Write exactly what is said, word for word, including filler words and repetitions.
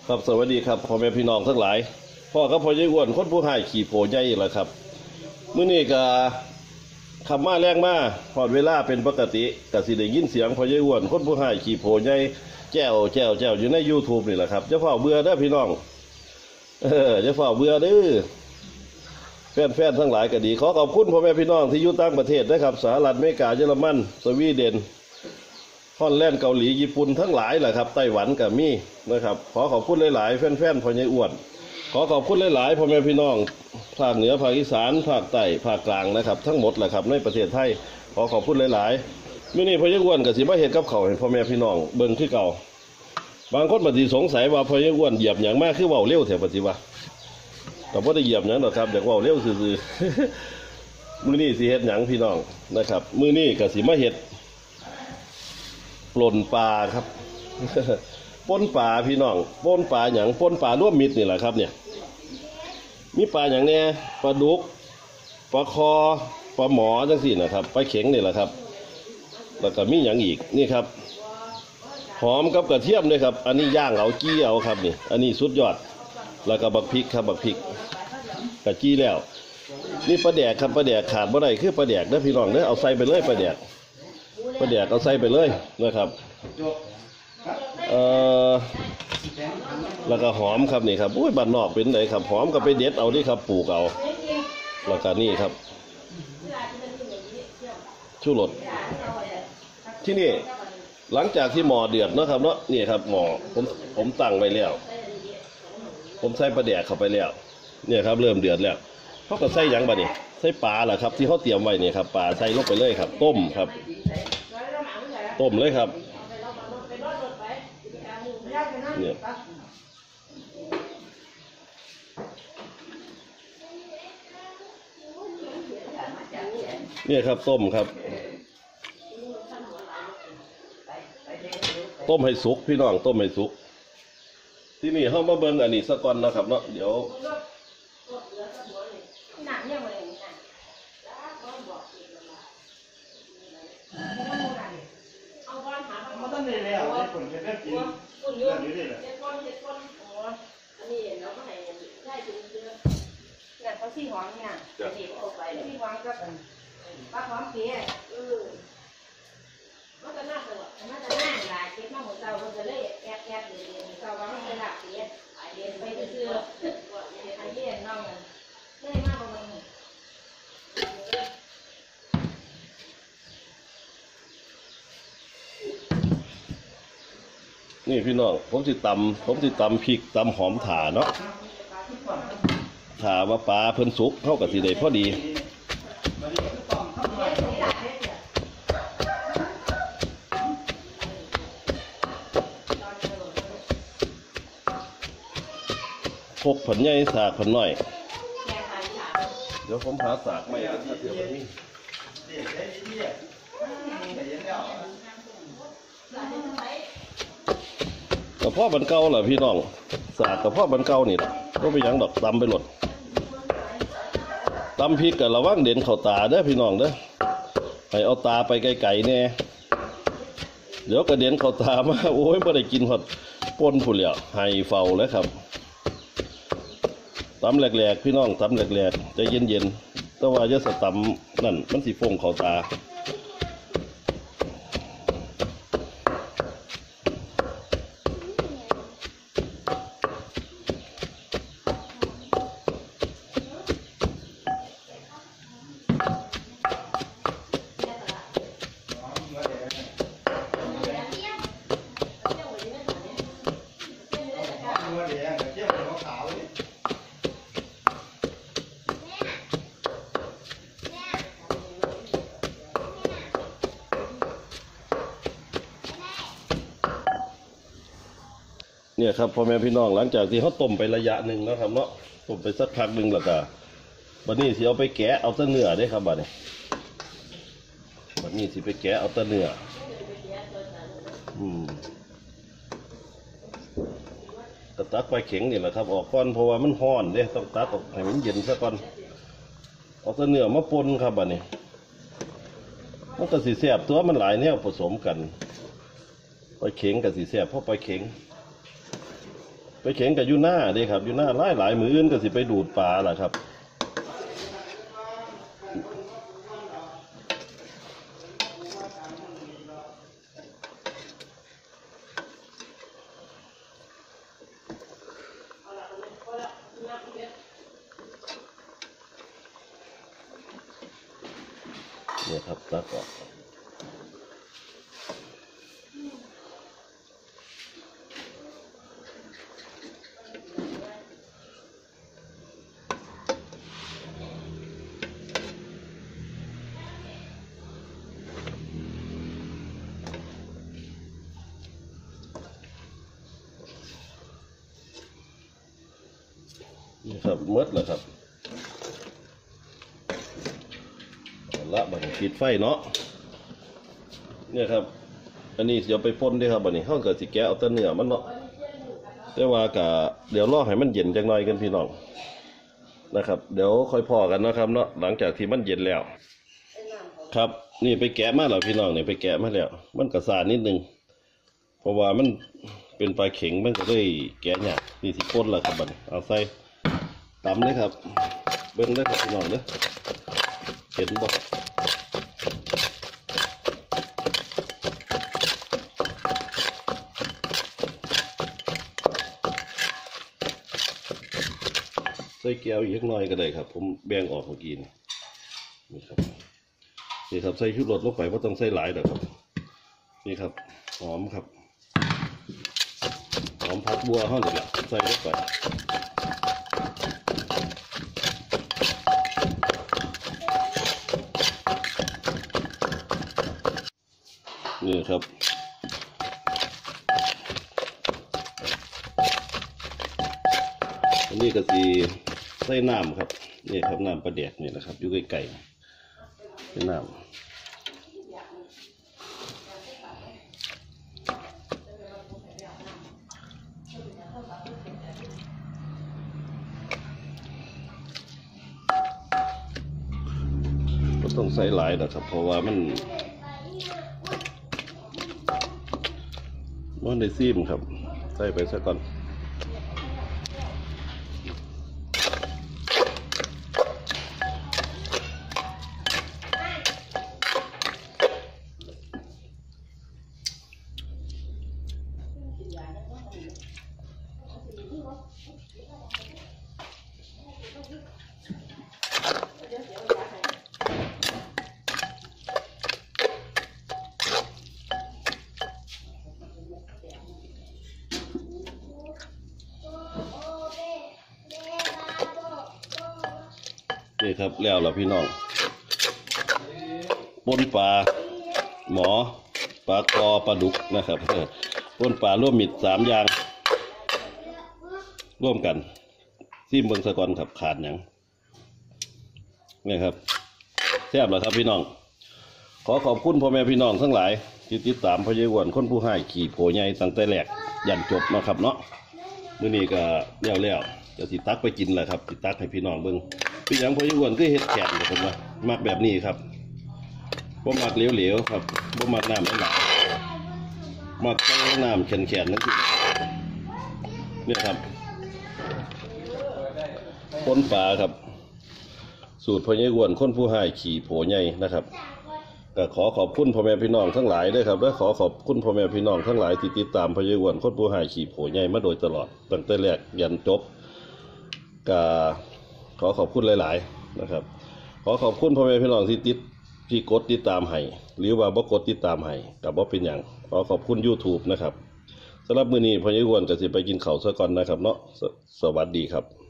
ครับสวัสดีครับพ่อแม่พี่น้องทั้งหลายพ่อกับพ่อใหญ่อ้วนคนผู้ให้ขี่โผใหญ่อีกแล้วครับมื้อนี้ก็คำมาแรงมาพอดเวลาเป็นปกติก็สิได้ยินเสียงพ่อใหญ่อ้วนคนผู้ให้ขี่โผใหญ่แจ้วแจ้วแจ้วอยู่ใน YouTube นี่แหละครับจะเฝ้าเบื่อเด้อพี่น้องเออจะเฝ้าเบื่อเด้อแฟนๆทั้งหลายก็ดีขอขอบคุณพ่อแม่พี่น้องที่อยู่ต่างประเทศนะครับสหรัฐอเมริกาเยอรมันสวีเดนฮอลแลนด์เกาหลีญี่ปุ่นทั้งหลายแหละครับไต้หวันก็มีนะครับขอขอบคุณหลายๆแฟนๆพ่อใหญ่อ้วนขอขอบคุณหลายๆพ่อแม่พี่น้องภาคเหนือภาคอีสานภาคใต้ภาคกลางนะครับทั้งหมดแหละครับในประเทศไทยขอขอบคุณหลายๆมื้อนี้พ่อใหญ่อ้วนก็สิมาเฮ็ดกับข้าวให้พ่อแม่พี่น้องเบิ่งคือเก่าบางคนบ่สิสงสัยว่าพ่อใหญ่อ้วนเหยียบหยังมาคือเว้าเร็วแท้บัดสิว่าก็บ่ได้เหยียบหยังหรอกครับอยากเว้าเร็วซื่อๆมื้อนี้สิเฮ็ดหยังพี่น้องนะครับมื้อนี้ก็สิมาเฮ็ดปล้นปลาครับปล้นปลาพี่น้องปล้นปลาหยังปล้นปลาร่วมมิตรนี่แหละครับเนี่ยมีปลาหยังเนี่ยปลาดุกปลาคอปลาหมอจังสี่นะครับปลาเข็งนี่แหละครับแล้วก็มีหยังอีกนี่ครับหอมกับกระเทียมเลยครับอันนี้ย่างเอาจี้เอาครับนี่อันนี้สุดยอดแล้วก็บักพริกครับบักพริกกะจี้แล้วนี่ปลาแดกครับปลาแดกขาดบ่ได้คือปลาแดกเด้อพี่น้องเด้อเอาใส่ไปเลยปลาแดกปลาแดกเอาใส่ไปเลยนะครับเอ่อแล้วก็หอมครับนี่ครับอุ้ยบ้านนอกเป็นไหนครับหอมก็ไปเด็ดเอาดิครับปลูกเอาแล้วก็นี่ครับชูรสที่นี่หลังจากที่หม้อเดือดนะครับเนาะนี่ครับหม้อผมผมตั้งไว้แล้วผมใส่ปลาแดกเข้าไปแล้วเนี่ยครับเริ่มเดือดแล้วเขาก็ใส่ยังบ่นี่ใส่ปลาแหละครับที่เขาเตรียมไว้นี่ครับปลาใส่ลงไปเลยครับต้มครับต้มเลยครับเนี่ยเนี่ยครับต้มครับต้มให้สุกพี่น้องต้มให้สุกที่นี่เขามาเบิ่งอันนี้สักก่อนนะครับเนาะเดี๋ยวเขาซี่หอมเนี่ยนี่เอาไปซี่หอมกับปลาหอมเปี๊ยะเออมันจะน่าสนุกมันจะน่าหลายเก็บมาหมดเตามันจะเลยแอบแอบเลยเตาว่ามันจะหลับเปี๊ยะไอเดียไปซื้อไอเดียน้องมันได้มากกว่ามันนี่พี่น้องผมสิตำผมสิตำพริกตำหอมถ่าเนาะถ่าว่าปลาเพิ่นสุกเท่ากับสิได้พอดีพกผันใหญ่สากผันหน่อยเดี๋ยวผมหาสากไม่ก็ที่เดียวนี้กับพ่อบันเก่าเหรอพี่น้องสากกับพ่อบันเก่านี่ก็ไปยังดอกตำไปหลดตำพริกกับระวังเด่นเข่าตาเด้อพี่น้องเด้อให้เอาตาไปไกลๆแน่เดี๋ยวกระเด็นเข่าตามาโอ้ยไม่ได้กินหอดป่นผู้เหลี่ยให้เฝ้าแล้วครับตำแหลกๆพี่น้องตำแหลกๆใจเย็นๆแต่ว่าจะสตำนั่นมันสีฟงเข่าตาเนี่ยครับพ่อแม่พี่น้องหลังจากที่เขาต้มไประยะหนึ่งนะครับเนาะต้มไปสักพักหนึ่งแล้วก็บัดนี้สิเอาไปแกะเอาแต่เนื้อได้ครับบัดนี้บัดนี้สิไปแกะเอาแต่เนื้ออืมก็ตักไปเข็งนี่แหละครับออกก่อนเพราะว่ามันร้อนเด้ต้องตักออกให้มันเย็นซะก่อนเอาแต่เนื้อมาปนครับบัดนี้ มันก็สีแสบตัวมันหลายแนวผสมกันปลาเข็งกับสีแสบเพราะปลาเข็งไปเข็งกับยูหน้าเด้ครับยูหน้าหลายหลายมืออื่นก็สิไปดูดปลาล่ะครับเนี่ยครับตักออกนี่ครับเมดแล้วครับละบังปิดไฟเนาะเนี่ยครับอันนี้เดี๋ยวไปพ่นด้วยครับบัดนี้เขาเกิดสิแกะเอาแต่เนื้อมันเนาะแต่ว่ากะเดี๋ยวรอให้มันเย็นจังหน่อยกันพี่น้องนะครับเดี๋ยวค่อยพอกันนะครับเนาะหลังจากที่มันเย็นแล้วครับนี่ไปแกะมาแล้วพี่น้องนี่ไปแกะมาแล้วมันกระสานนิดนึงเพราะว่ามันเป็นปลาเข็งมันก็เลยแกะเนี่ยนี่สิพ่นแล้วครับบัดนี้เอาใส่ตำเลยครับเบิ้งเลยครับพี่น้องเนาะเห็นบ่ใส่แก้วอีกหน่อยก็ได้ครับผมแบ่งออกเมื่อกี้นี่นี่ครับนี่ครับใส่ชูรสลงไปเพราะต้องใส่หลายเด้อครับนี่ครับหอมครับหอมผักบัวห้องนี่แหละใส่ลงไปนี่ครับอันนี้ก็สีใส่น้ำครับนี่ครับน้ำปลาแดกนี่นะครับอยู่ใกล้ๆเป็นน้ำก็ต้องใส่หลายนะครับเพราะว่ามันมันได้ซีมครับใส่ไปซะก่อนนี่ครับแล้วล่ะพี่น้องปนปลาหมอปลาคอปลาดุกนะครับปนปลาร่วมมิตรสามอย่างร่วมกันซิมเบิงสะกอนครับขาดหยังนี่ครับแซ่บแล้วครับพี่น้องขอขอบคุณพ่อแม่พี่น้องทั้งหลายที่ติดตามพยายวนคนผู้ให้ขี่โผใหญ่ตั้งแต่แรกยันจบนะครับเนาะมื้อนี้ก็แล้วแล้วจะติดตักไปกินแหละครับติดตักให้พี่น้องเบิ่งพี่ยังพยายวนก็เฮ็ดแขนผมว่ามักแบบนี้ครับบ่มักเหลวๆครับบ่มักน้ำหลายๆมักใส่น้ำแข็งๆนั่นสิเนี่ยครับปนปลาครับสูตรพยายวนคนผู้ให้ขี่โผใหญ่นะครับก็ขอขอบคุณพ่อแม่พี่น้องทั้งหลายด้วยครับและขอขอบคุณพ่อแม่พี่น้องทั้งหลายที่ติดตามพยายวนคนผู้ให้ขี่โผใหญ่มาโดยตลอดตั้งแต่แรกยันจบก็ขอขอบคุณหลายๆนะครับขอขอบคุณพ่อแม่พี่น้องที่ติดที่กดติดตามให้หรือว่าบ่กดติดตามให้กับบ่เป็นอย่างขอขอบคุณ YouTube นะครับสำหรับมื้อนี้พยายวนก็สิไปกินข้าวซะก่อนนะครับเนาะสวัสดีครับ